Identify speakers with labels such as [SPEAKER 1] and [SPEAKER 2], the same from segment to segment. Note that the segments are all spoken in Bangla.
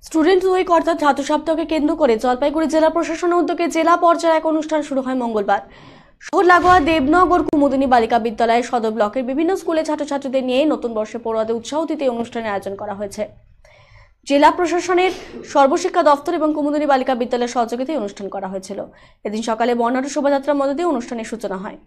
[SPEAKER 1] স্টুডেন্ট উইক অর্থাৎ ছাত্র সপ্তাহকে কেন্দ্র করে জলপাইগুড়ি জেলা প্রশাসনের উদ্যোগে জেলা পর্যায়ে এক অনুষ্ঠান শুরু হয় মঙ্গলবার। শহর লাগোয়া দেবনগর কুমুদিনী বালিকা বিদ্যালয়ের সদর ব্লকের বিভিন্ন স্কুলে ছাত্রছাত্রীদের নিয়ে নতুন বর্ষে পড়ুয়াদের উৎসাহ দিতে অনুষ্ঠানের আয়োজন করা হয়েছে। জেলা প্রশাসনের সর্বশিক্ষা দপ্তর এবং কুমুদিনী বালিকা বিদ্যালয়ের সহযোগিতায় অনুষ্ঠান করা হয়েছিল। এদিন সকালে বর্ণাঢ্য শোভাযাত্রার মধ্য দিয়ে অনুষ্ঠানের সূচনা হয়।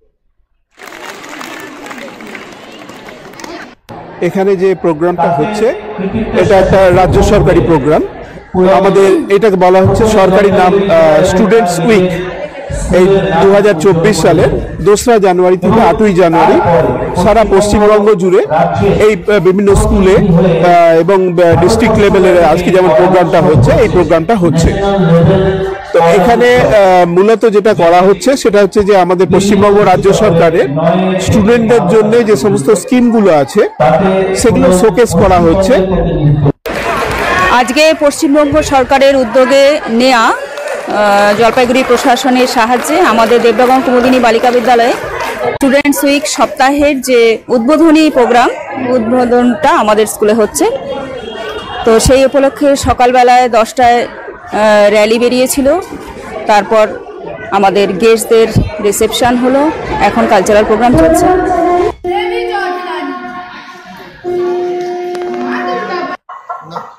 [SPEAKER 2] এখানে যে প্রোগ্রামটা হচ্ছে এটা একটা রাজ্য সরকারি প্রোগ্রাম। আমাদের এটাকে বলা হচ্ছে সরকারি নাম স্টুডেন্টস উইক। এই 2024 সালের 2রা জানুয়ারি থেকে 8ই জানুয়ারি সারা পশ্চিমবঙ্গ জুড়ে এই বিভিন্ন স্কুলে এবং ডিস্ট্রিক্ট লেভেলের আজকে যেমন প্রোগ্রামটা হচ্ছে, এই প্রোগ্রামটা হচ্ছে। তো এখানে মূলত যেটা করা হচ্ছে সেটা হচ্ছে যে আমাদের পশ্চিমবঙ্গ রাজ্য সরকারের স্টুডেন্টদের জন্য যে সমস্ত স্কিমগুলো আছে সেগুলো শোকেস করা হচ্ছে।
[SPEAKER 3] আজকে পশ্চিমবঙ্গ সরকারের উদ্যোগে নেয়া জলপাইগুড়ি প্রশাসনের সাহায্যে আমাদের দেবনগর কুমুদিনী বালিকা বিদ্যালয়ে স্টুডেন্টস উইক সপ্তাহের যে উদ্বোধনী প্রোগ্রাম, উদ্বোধনটা আমাদের স্কুলে হচ্ছে। তো সেই উপলক্ষে সকালবেলায় 10টায় র্যালি বেরিয়েছিল, তারপর আমাদের গেস্টদের রিসেপশন হলো, এখন কালচারাল প্রোগ্রাম চলছে।